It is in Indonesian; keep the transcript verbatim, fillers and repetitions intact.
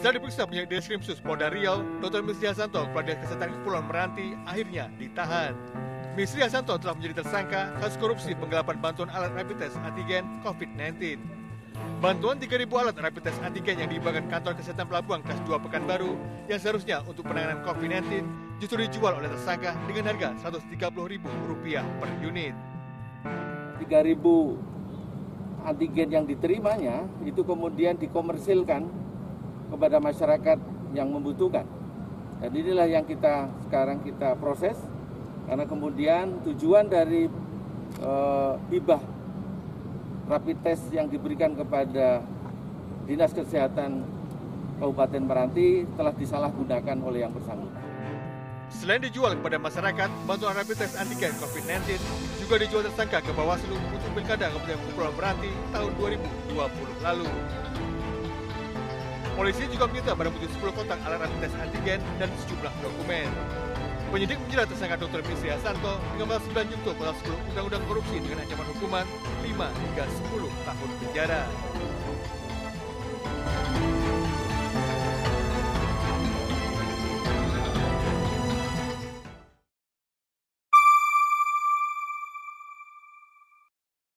Setelah diperiksa penyidik Ditreskrimsus Polda Riau, Doktor Misri Hasanto, Kepala Dinas Kesehatan Kepulauan Meranti, akhirnya ditahan. Misri Hasanto telah menjadi tersangka kasus korupsi penggelapan bantuan alat rapid test antigen covid sembilan belas. Bantuan tiga ribu alat rapid test antigen yang diimbangkan Kantor Kesehatan Pelabuhan Kelas dua Pekanbaru yang seharusnya untuk penanganan covid sembilan belas justru dijual oleh tersangka dengan harga seratus tiga puluh ribu rupiah per unit. tiga ribu antigen yang diterimanya itu kemudian dikomersilkan kepada masyarakat yang membutuhkan. Dan inilah yang kita sekarang kita proses, karena kemudian tujuan dari e, hibah rapid test yang diberikan kepada Dinas Kesehatan Kabupaten Meranti telah disalahgunakan oleh yang bersangkutan. Selain dijual kepada masyarakat, bantuan rapid test antigen covid sembilan belas juga dijual tersangka ke Bawaslu untuk Pilkada Kabupaten Kepulauan Meranti tahun dua ribu dua puluh lalu. Polisi juga menyita barang bukti sepuluh kotak alat rapid test antigen dan sejumlah dokumen. Penyidik menjerat tersangka Doktor Misri Hasanto dengan pasal sembilan junto pasal sepuluh Undang-Undang Korupsi dengan ancaman hukuman lima hingga sepuluh tahun penjara.